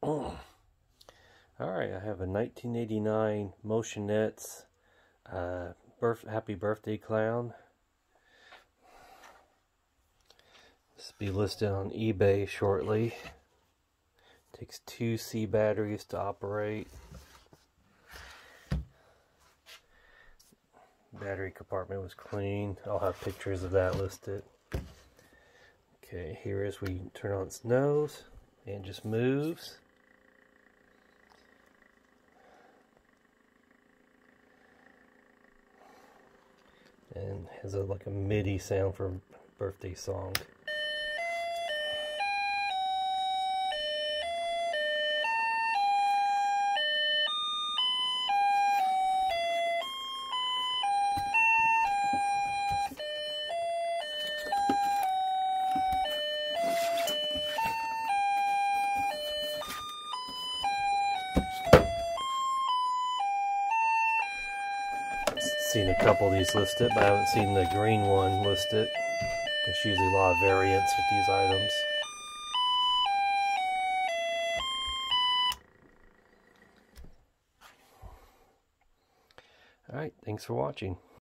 Alright, I have a 1989 MOTION-ettes Happy Birthday Clown. This will be listed on eBay shortly. Takes 2 C batteries to operate. Battery compartment was clean. I'll have pictures of that listed. Okay, here is we turn on its nose and just moves. And has like a MIDI sound for birthday song. Seen a couple of these listed, but I haven't seen the green one listed. There's usually a lot of variants with these items. Alright, thanks for watching.